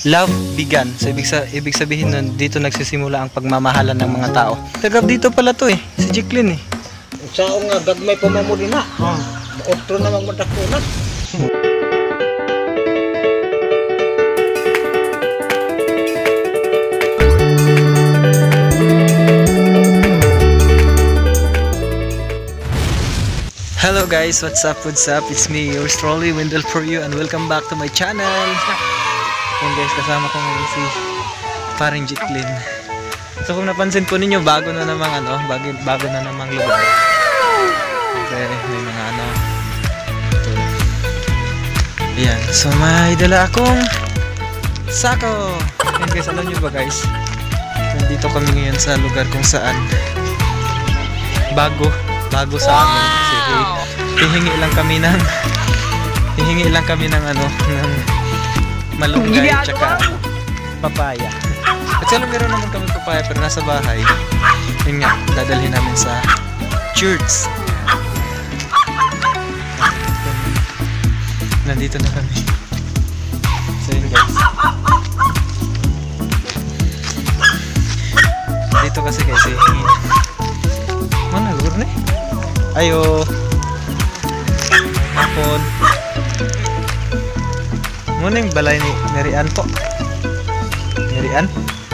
love began. So ibig sabihin nun, dito nagsisimula ang pagmamahalan ng mga tao. Taga dito pala to eh, si Jacqueline eh. Sao nga gagmay pa mo din na. Otro namang madakunan. Hello guys, what's up? It's me, yours truly, Wendell for you, and welcome back to my channel. And guys, kasama ko ngayon si paring Jacqueline. So kung napansin po ninyo, bago na namang lugar. Okay, may mga ito. Ayan, so may dala akong sako. And guys, alam nyo ba guys, nandito kami ngayon sa lugar kung saan bago sa amin kasi hihingi lang kami ng ng malunggay at saka papaya. Kasi alam, meron naman kami papaya pero nasa bahay. Yun nga, dadalhin namin sa church. Nandito na kami. So yun guys, dito kasi guys hihingi. Mana lugar nih? Ayo hapon muna yung balay ni Marian po. Marian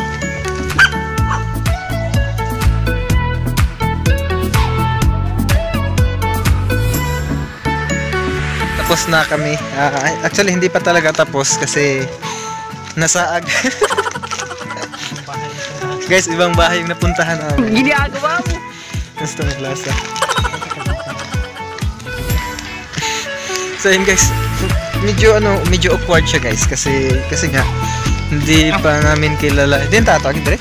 tapos na kami. Actually hindi pa talaga tapos kasi nasaag. Guys, ibang bahay yung napuntahan namin. Ginagawa mo. Gusto ng klasa. So yun guys, medyo awkward siya guys kasi nga hindi pa namin kilala. Hindi tatawag dire.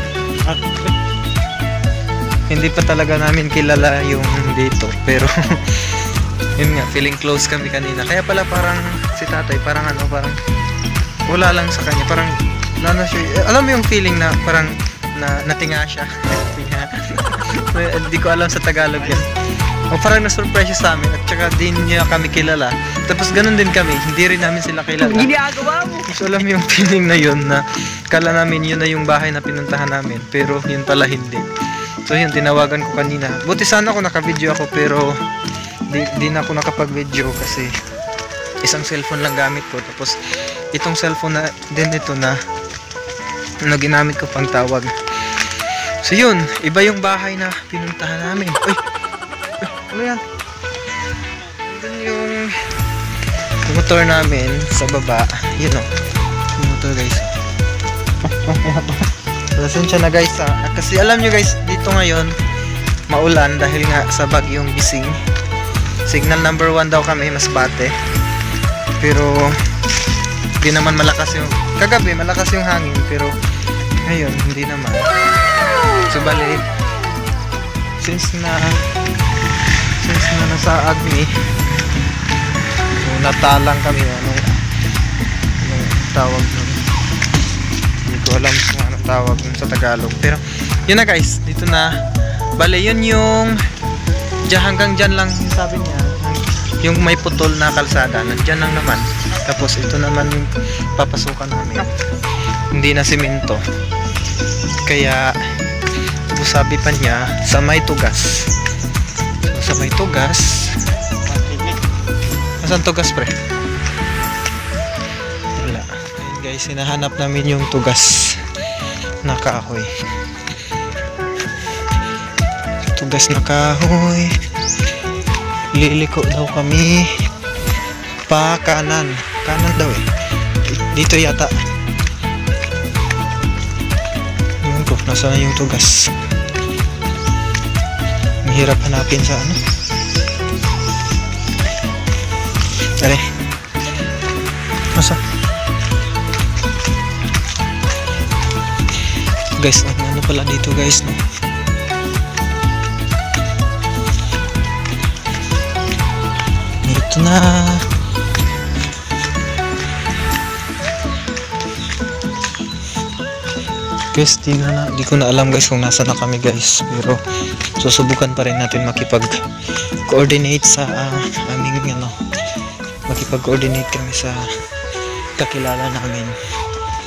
Hindi pa talaga namin kilala yung dito, pero yun nga, feeling close kami kanina. Kaya pala parang si tatay parang wala lang sa kanya, parang siya, alam mo yung feeling na parang natinga siya. Hindi ko alam sa Tagalog yan. O parang na-surprise siya sa amin at saka din niya kami kilala. Tapos ganun din kami, hindi rin namin sila kilala. Ginagawa mo. So alam yung feeling na yun na kala namin yun na yung bahay na pinuntahan namin, pero yun pala hindi. So yun, tinawagan ko kanina. Buti sana ako naka-video ako pero di na ako nakapag-video kasi isang cellphone lang gamit ko. Tapos itong cellphone na din ito na ginamit ko pang tawag. So yun, iba yung bahay na pinuntahan namin. Uy, ano yan? Doon yung motor namin sa baba. Yun o, yung motor guys. Pasensya na guys kasi alam nyo guys, dito ngayon maulan dahil nga sa bagyong Bising. Signal number 1 daw kami, Masbate. Pero hindi naman malakas yung kagabi, malakas yung hangin, pero ngayon hindi naman. So bali, since na nasa Agni, so natalang kami. Anong tawag nun? Hindi ko alam kung anong tawag nun sa Tagalog, pero yun na guys, dito na. Bali yun yung hanggang dyan lang yung sabi niya, yung may putol na kalsada, nandyan lang naman. Tapos ito naman yung papasukan namin, hindi na simento. Kaya sabi pa niya sa may tugas. So, sa may tugas, asan tugas pre? Wala. Ayun guys, hinahanap namin yung tugas na kahoy. Tugas na kahoy. Liliko daw kami pa kanan daw eh. Dito yata. Yun ko, nasa na yung tugas. Mahirap hanapin sa ano. Tara. Masa? Guys, ano pala dito guys, no? Ito na. Guys, di ko na alam guys kung nasa na kami guys, pero susubukan pa rin natin makipag-coordinate sa makipag-coordinate kami sa kakilala namin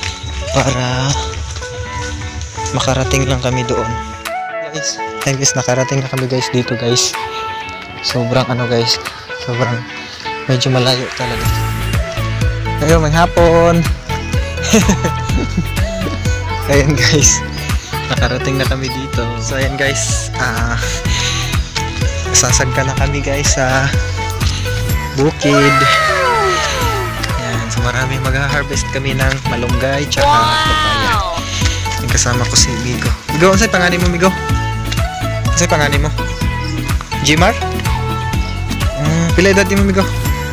para makarating lang kami doon. Guys, ayun guys, nakarating na kami guys dito guys. Sobrang ano guys, sobrang medyo malayo talaga. Ayun, may hapon. Ayan guys, nakarating na kami dito. So ayan guys, sasagka na kami guys sa bukid. Ayan, so marami mag-harvest kami ng malunggay tsaka papaya. Yung kasama ko si Migo. Migo, ano sa'yo panganin mo Migo? Ano sa'yo panganin mo? Jimar? Pila edad mo Migo?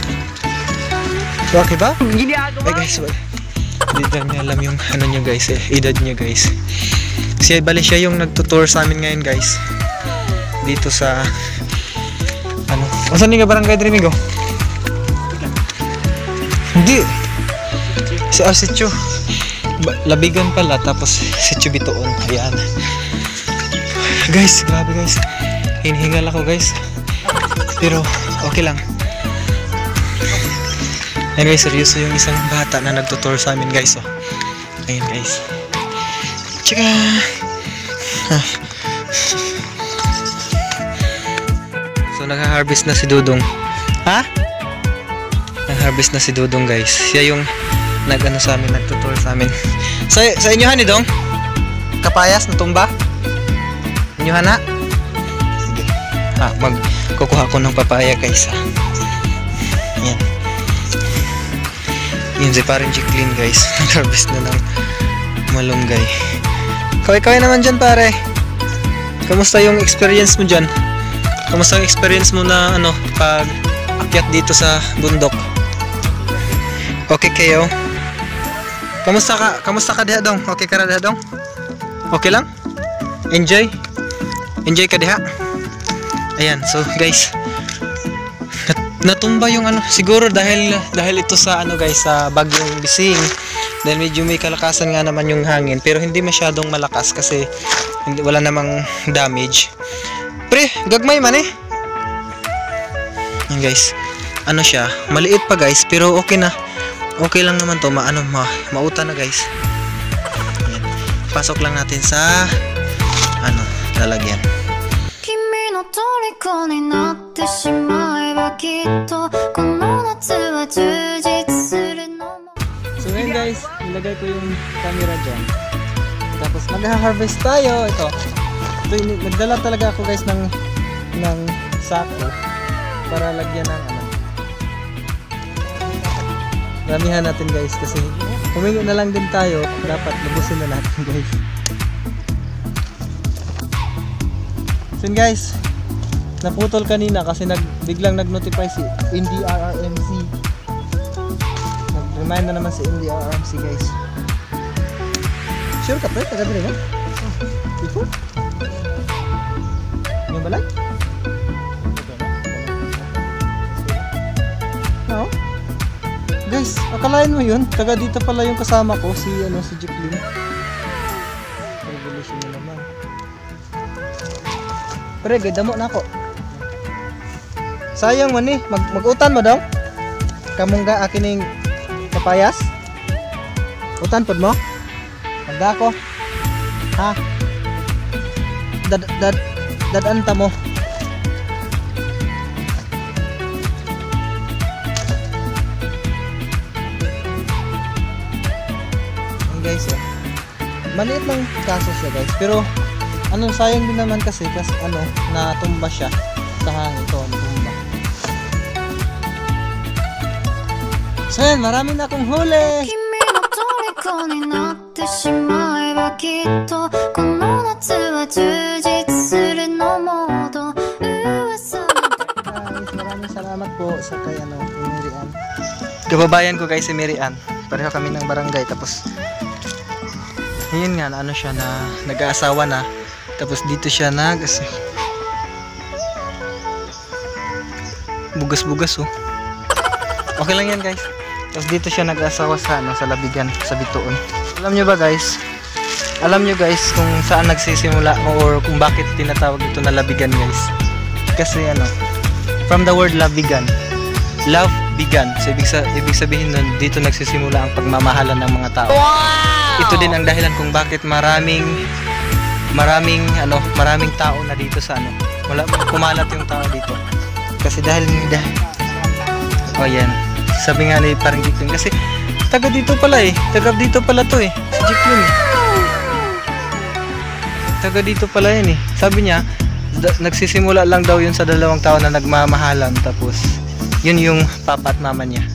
Okay ba? Ay guys, hindi daw niya alam yung ano niya guys edad niya guys. Kasi bali siya yung nagtutour sa amin ngayon guys. Dito sa ano? Saan nga barangay diri Migo? Hindi. Si Arsicho. Labigan pala tapos si Chubitoon. Ayan. Guys, grabe guys. Hinihingal ako guys. Pero okay lang. Ayan guys, seryoso yung isang bata na nagtutour sa amin guys. Oh. Ayan guys. Tsaka so nag-harvest na si Dudong. Ha? Nag-harvest na si Dudong guys. Siya yung nag-ano sa amin, nagtutour sa amin. Sa inyo hani Dong? Kapayas na tumba? Inyo hana? Sige. Magkukuha ko ng papaya guys. Ayan. Yun si parang Jacqueline guys. Nag-harvest na ng malunggay. Kaway-kaway naman dyan pare. Kamusta yung experience mo dyan? Kamusta yung experience mo na ano pag akyat dito sa bundok? Okay kayo? Kamusta ka diha Dong? Okay ka ra diha Dong? Okay lang? Enjoy? Enjoy ka diha? Ayan, so guys, natumba yung ano, siguro dahil ito sa ano guys, sa bagyong Bising. Dahil medyo may kalakasan nga naman yung hangin, pero hindi masyadong malakas kasi wala namang damage. Pre, gagmay man eh. Yan guys, ano siya, maliit pa guys, pero okay na. Okay lang naman to, mauta na guys. Yan. Pasok lang natin sa ano, lalagyan. So ngayon guys, ilagay ko yung camera dyan. Tapos mag-harvest tayo. Ito nagdala talaga ako guys ng sako para lagyan ng ano. Ramihan natin guys kasi humingi na lang din tayo. Dapat lubusin na natin guys. So guys, naputol kanina kasi biglang nag-notify si NDRRMC. Nag-remind na naman si NDRRMC guys. Sure ka pre? Taga-dire mo? Before? Yung balay? No? Guys, akalain mo yun? Taga dito pala yung kasama ko, si Jacqueline. Revolution na naman. Pre, ganda mo na ako. Sayang man eh, mag-utan mo daw. Kamungga akin yung papayas. Utan pod mo. Magda ko. Ha? Dadanta mo. Guys, maliit lang kaso siya guys, pero sayang din naman kasi natumba siya sa hangin. Ito natumba. So yan, marami na akong huli. Guys, maraming salamat po sa kay Mary Ann. Kababayan ko guys si Mary Ann. Pareho kami ng barangay, tapos ayun nga, siya na nag-aasawa na, tapos dito siya bugas-bugas oh. Okay lang yan guys. Tapos dito siya nag-aasawa sa Labigan, sa Bituon. Alam nyo guys kung saan nagsisimula or kung bakit tinatawag ito na Labigan guys? Kasi from the word Labigan, love began. So ibig sabihin nun, dito nagsisimula ang pagmamahalan ng mga tao. Wow! ito din ang dahilan kung bakit maraming tao na dito sa wala kumalat yung tao dito. Kasi dahil yan. Sabi nga ni parang Jiklin kasi taga dito pala to eh. Si Jiklin eh. Taga dito pala yan eh. Sabi niya nagsisimula lang daw yun sa 2 taon na nagmamahalan, tapos yun yung papa at mama niya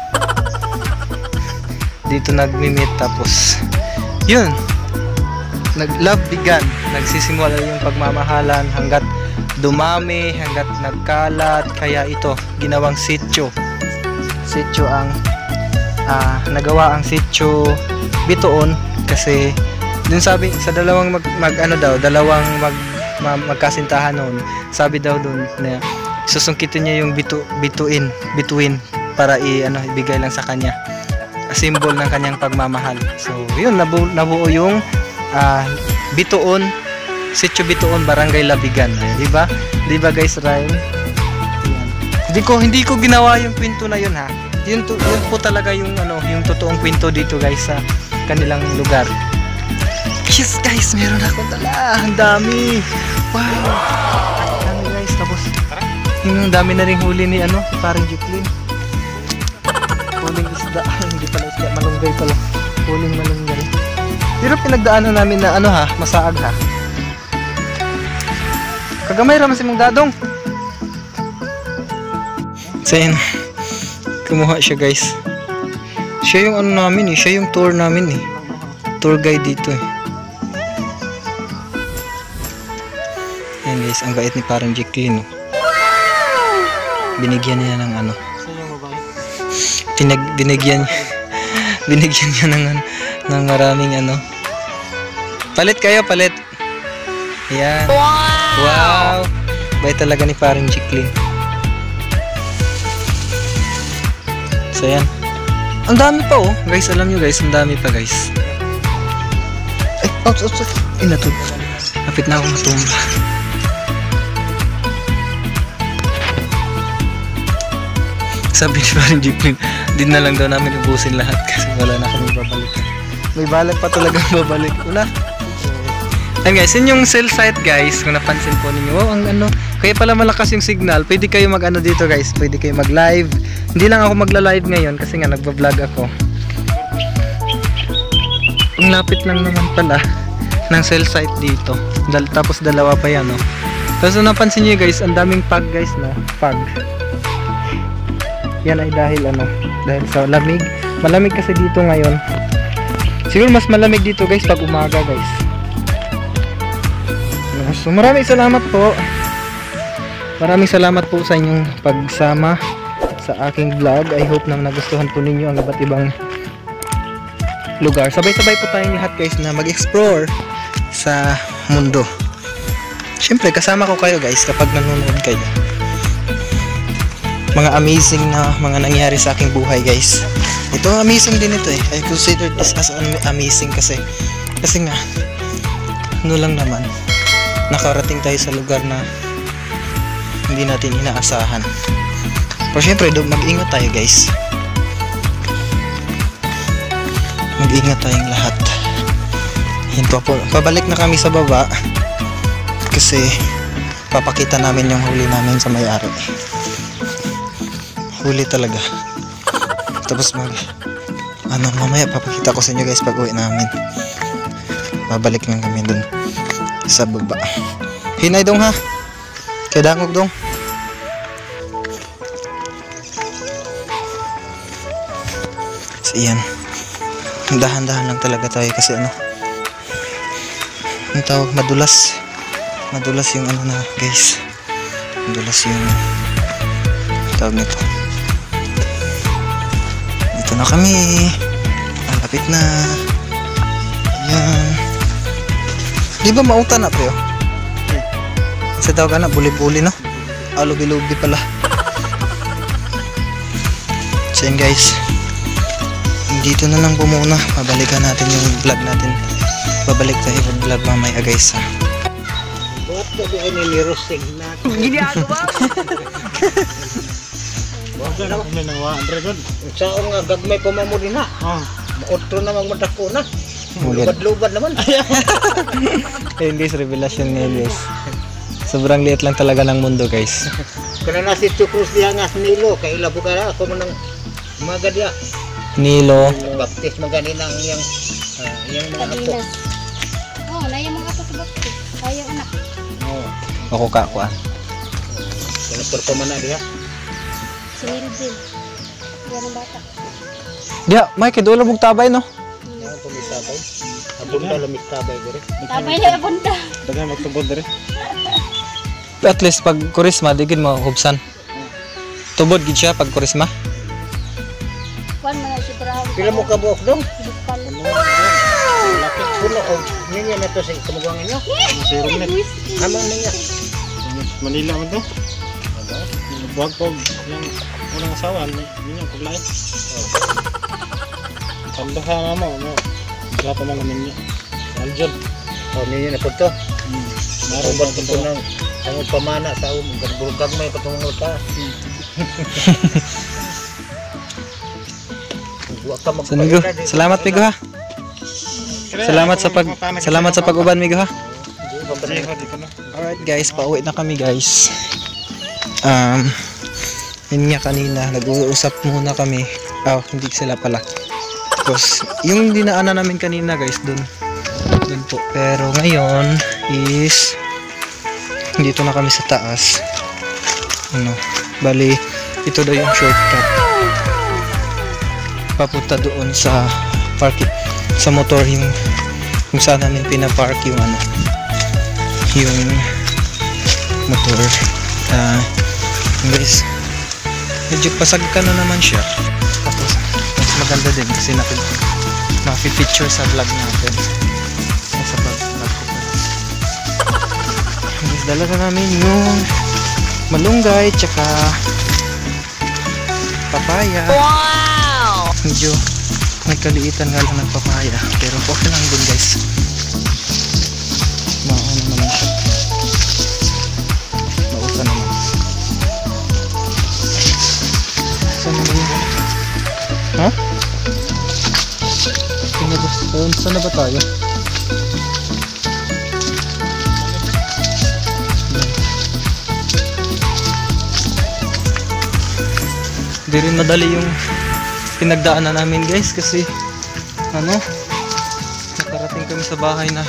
dito nagmi-meet, tapos yun nag-love began, nagsisimula yung pagmamahalan hanggat dumami, hanggat nagkalat, kaya ito ginawang sitio ang nagawa ang sitio Bituon kasi dun sabi sa dalawang magkasintahan noon, sabi daw dun na susungkitin niya yung bituin para ibigay lang sa kanya, symbol ng kanyang pagmamahal. So yun, nabuo yung Bituon, Sitio Bituon, Barangay Labigan. Di ba guys, Ryan? Hindi ko ginawa yung kwento na yun ha. Yun po talaga yung yung totoong kwento dito guys sa kanilang lugar. Yes guys, meron akong dala. Ang dami. Wow. Dami guys, tapos yung dami na ring huli ni parang Jiklin. Huling isda. Hindi pala isda, malunggay pala. Huling malunggay. Pero pinagdaanan namin na masaag ha. Kagamay raman si mong dadong. So yun, kumuha siya guys. Siya yung namin eh, siya yung tour namin eh. Tour guide dito eh. Ayan guys, ang bait ni parang Jiklin. Binigyan niya ng binigyan niya ng maraming palit kayo, palit. Ayan. Wow. Bait talaga ni parang Jiklin. So ayan. Ang dami pa oh. Guys, alam nyo guys, ang dami pa guys. Ay, outs. Ay, lapit na ako matumba. Sabi ni parang Jiklin, din na lang daw namin ubusin lahat kasi wala na kami babalik. May balak pa talagang babalik. Wala. Ayan guys, yun yung cell site guys. Kung napansin po ninyo, wow, ang kaya pala malakas yung signal. Pwede kayo dito guys. Pwede kayo mag-live. Hindi lang ako magla-live ngayon kasi nga nagba-vlog ako. Ang lapit lang naman pala ng cell site dito. Tapos dalawa pa yan, no. Tapos napansin nyo guys, ang daming pag guys, no. Pag. Yan ay dahil dahil sa lamig. Malamig kasi dito ngayon. Siguro mas malamig dito guys pag umaga guys. So maraming salamat po. Maraming salamat po sa inyong pagsama sa aking vlog. I hope na nagustuhan po ninyo ang iba't ibang lugar. Sabay-sabay po tayong lahat guys na mag-explore sa mundo. Siyempre kasama ko kayo guys kapag nanonood kayo. Mga amazing na mga nangyari sa aking buhay guys. Ito amazing din ito eh. I consider this as amazing kasi nga lang naman nakarating tayo sa lugar na hindi natin inaasahan. Pero syempre mag-ingat tayo guys. Mag-ingat tayong lahat. Yan po. Pabalik na kami sa baba kasi papakita namin yung huli namin sa may-ari. Huli talaga. Tapos mamaya papakita ko sa inyo guys pag uwi namin. Babalik lang kami dun sa baba. Hinay dong ha. Kaya dangog dong. So yan. Dahan-dahan lang talaga tayo kasi ang tawag, madulas yung na guys. Madulas yung tawag nito. Dito na kami. Malapit na. Yan. Di ba mauta na pre? Sa tawag na buli-buli no? Lubi-lubi pala. So yun guys, dito na lang po muna. Mabalikan natin yung vlog natin. Babalik tayo yung vlog mamaya guys ha. Buot na di ay nilirosig na. Ginagawa Buot na naman. Saan nga gagmay pa mamuli na. Maotro na magmadako na. Mugat. Lubad-lubad naman. Ayun guys, revelasyon ngayon guys. Sobrang liit lang talaga ng mundo guys. Kana na si Cruz diha nga Nilo kay ilabo ka na ako man magad ya. Nilo. Baptis magani nang yang mga apo. Oh, na yung mga apo sa baptis. Ayaw anak. Oh. Ako kakuan. Kana perpamana diha. Si Mildred. Yan ang bata. Diya, may kidula mong tabay no. Ang pumisabay. Abon ka lamig tabay dire. Tabay na yung bunda. Dagan magtubod dire. At least pag kurisma, di gid mo hubsan. Tubod gid siya pag kurisma. Kuan man si Bravo. Pila mo ka buok dong? Bukal. Laki puno og ninya na to sa kamugangan niyo. Zero na. Amang niya. Manila mo to? Buwag po yung unang asawa, hindi niya kulay. Kandahan na mo, wala pa mga niya. Aljod. Oh, ninya na po to. Meron Robot ba ko ito? ng ang pamana sa burugag may patungol ka. Wa ka So, Migo, salamat Migo ha. Salamat sa pag-uban Migo ha. Alright guys, pauwi na kami guys. Yun nga kanina, nag-uusap muna kami. Hindi sila pala. Tapos, yung dinaanan namin kanina guys, dun po. Pero ngayon is dito na kami sa taas. Bali, ito daw yung shortcut. Papunta doon sa parking, sa motor yung kung saan namin pinapark yung yung motor. Guys, medyo pasagka na naman siya. Tapos mas maganda din kasi nakipicture sa vlog natin. Sa vlog ko pa. Guys, dala na namin yung malunggay tsaka papaya. Wow! Medyo may kaliitan nga lang ng papaya pero okay lang din guys. Maano naman siya. Mausa naman. Saan na ba yun? Ha? Saan na ba tayo? Hindi rin madali yung pinagdaanan namin guys kasi nakarating kami sa bahay na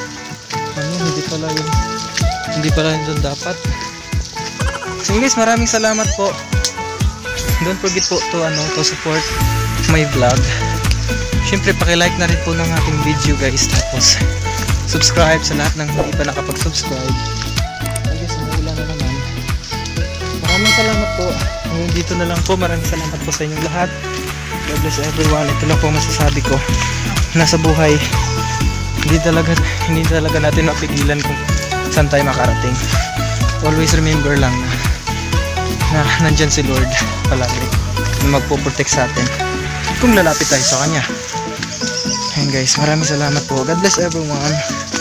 hindi pala yun doon dapat. So guys, maraming salamat po. Don't forget po to support my vlog. Syempre paki-like na rin po ng ating video guys, tapos subscribe sa lahat ng hindi pa nakapag-subscribe. Guys, umuulan na naman. Maraming salamat po. Hanggang dito na lang po. Maraming salamat po sa inyong lahat. God bless everyone. Ito lang po masasabi ko. Nasa buhay, hindi talaga natin mapigilan kung saan tayo makarating. Always remember lang na nandyan si Lord palagi na magpo-protect sa atin kung lalapit tayo sa Kanya. And guys, maraming salamat po. God bless everyone.